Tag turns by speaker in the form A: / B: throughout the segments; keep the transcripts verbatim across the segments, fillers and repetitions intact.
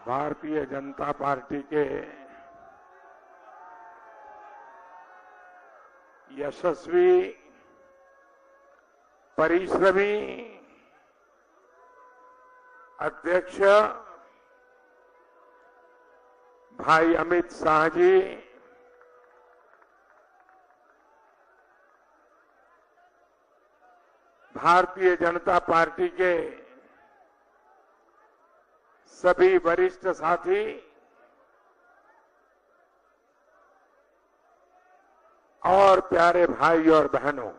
A: Bharatiya Janata party के यशस्वी, परिश्रमी अध्यक्ष भाई अमित शाह जी, भारतीय जनता पार्टी के सभी वरिष्ठ साथी और प्यारे भाई और बहनों,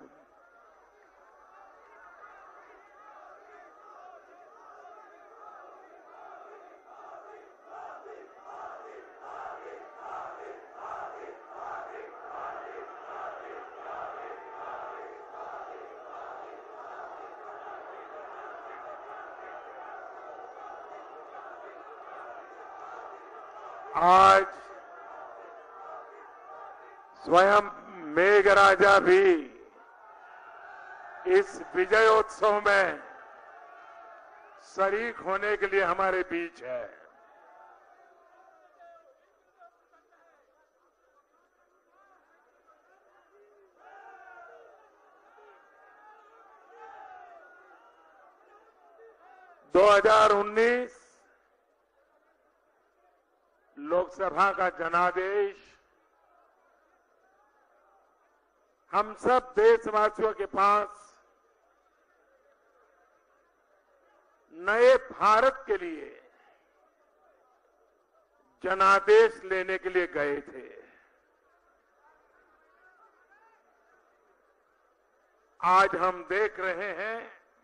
A: आज स्वयं मेघराजा भी इस विजयोत्सव में शरीक होने के लिए हमारे बीच है। दो हज़ार उन्नीस लोकसभा का जनादेश हम सब देशवासियों के पास नए भारत के लिए जनादेश लेने के लिए गए थे। आज हम देख रहे हैं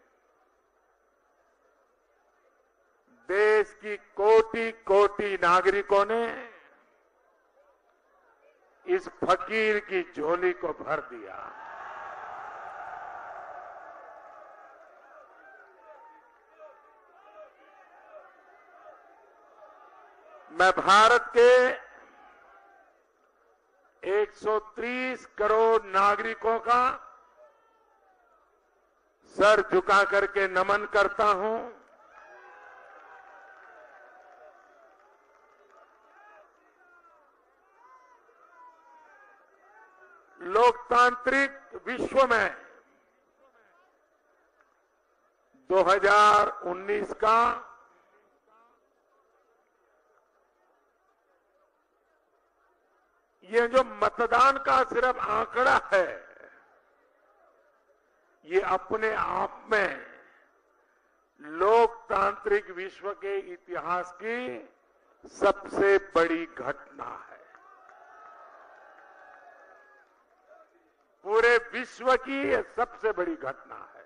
A: देश की कोटि कोटि नागरिकों ने इस फकीर की झोली को भर दिया। मैं भारत के एक सौ तीस करोड़ नागरिकों का सर झुका करके नमन करता हूं। लोकतांत्रिक विश्व में दो हज़ार उन्नीस का ये जो मतदान का सिर्फ आंकड़ा है, ये अपने आप में लोकतांत्रिक विश्व के इतिहास की सबसे बड़ी घटना है। पूरे विश्व की यह सबसे बड़ी घटना है।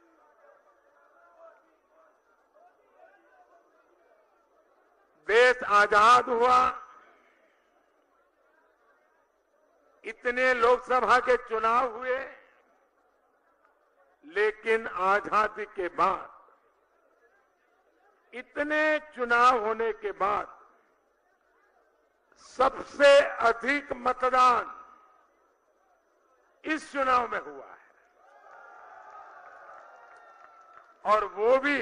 A: देश आजाद हुआ, इतने लोकसभा के चुनाव हुए, लेकिन आजादी के बाद इतने चुनाव होने के बाद सबसे अधिक मतदान इस चुनाव में हुआ है, और वो भी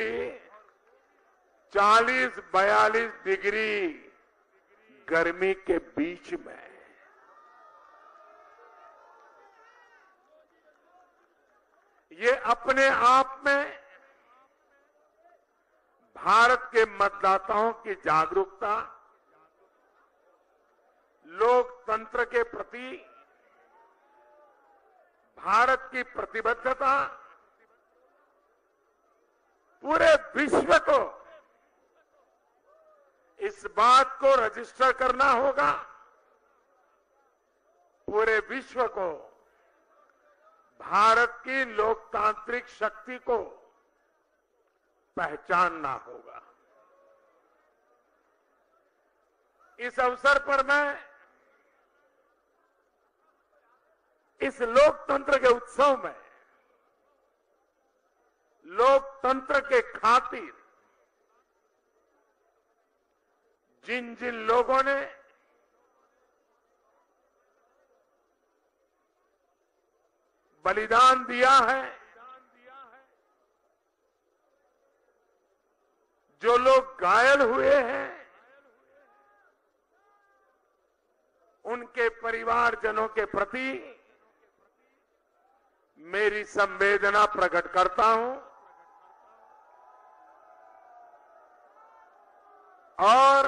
A: चालीस बयालीस डिग्री गर्मी के बीच में। ये अपने आप में भारत के मतदाताओं की जागरूकता, लोकतंत्र के प्रति भारत की प्रतिबद्धता, पूरे विश्व को इस बात को रजिस्टर करना होगा, पूरे विश्व को भारत की लोकतांत्रिक शक्ति को पहचानना होगा। इस अवसर पर मैं इस लोकतंत्र के उत्सव में लोकतंत्र के खातिर जिन जिन लोगों ने बलिदान दिया है, जो लोग घायल हुए हैं, परिवारजनों के प्रति मेरी संवेदना प्रकट करता हूं और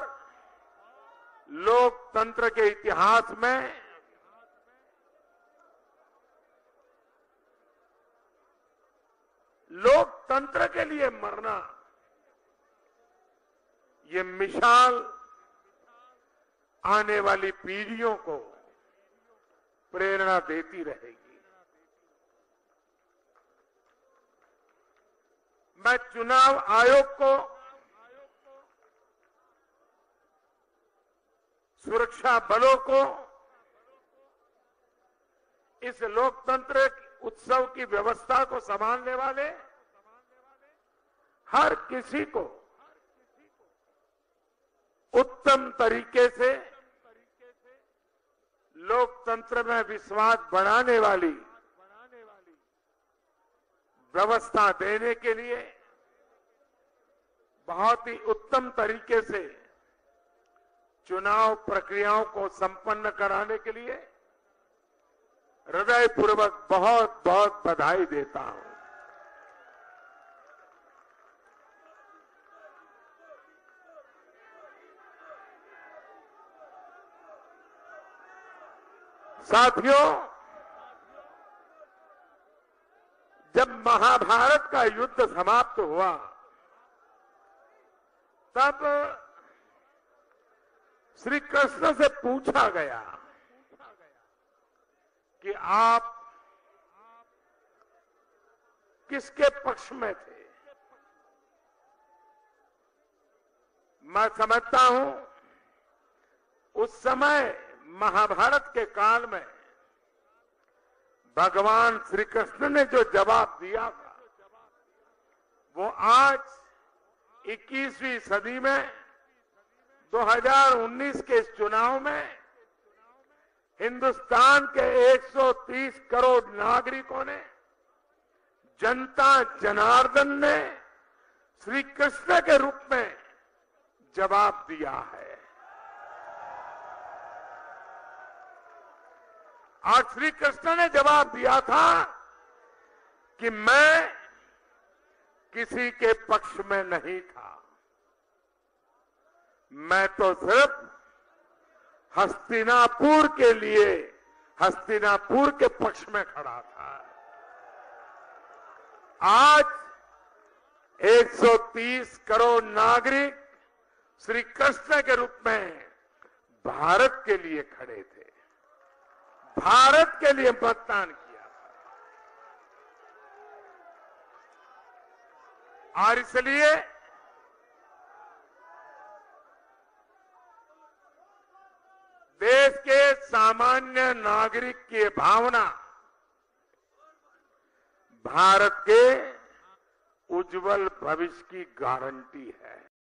A: लोकतंत्र के इतिहास में लोकतंत्र के लिए मरना ये मिसाल आने वाली पीढ़ियों को प्रेरणा देती रहेगी। मैं चुनाव आयोग को, सुरक्षा बलों को इस लोकतंत्र उत्सव की व्यवस्था को संभालने वाले हर किसी को उत्तम तरीके से लोकतंत्र में विश्वास बढ़ाने वाली व्यवस्था देने के लिए, बहुत ही उत्तम तरीके से चुनाव प्रक्रियाओं को संपन्न कराने के लिए हृदयपूर्वक बहुत बहुत बधाई देता हूं। साथियों, जब महाभारत का युद्ध समाप्त हुआ तब श्री कृष्ण से पूछा गया कि आप किसके पक्ष में थे। मैं समझता हूं उस समय महाभारत के काल में भगवान श्री कृष्ण ने जो जवाब दिया था वो आज इक्कीसवीं सदी में दो हज़ार उन्नीस के इस चुनाव में हिंदुस्तान के एक सौ तीस करोड़ नागरिकों ने, जनता जनार्दन ने श्री कृष्ण के रूप में जवाब दिया है। और श्री कृष्ण ने जवाब दिया था कि मैं किसी के पक्ष में नहीं था, मैं तो सिर्फ हस्तिनापुर के लिए, हस्तिनापुर के पक्ष में खड़ा था। आज एक सौ तीस करोड़ नागरिक श्री कृष्ण के रूप में भारत के लिए खड़े थे, भारत के लिए मतदान किया था। और इसलिए देश के सामान्य नागरिक की भावना भारत के उज्जवल भविष्य की गारंटी है।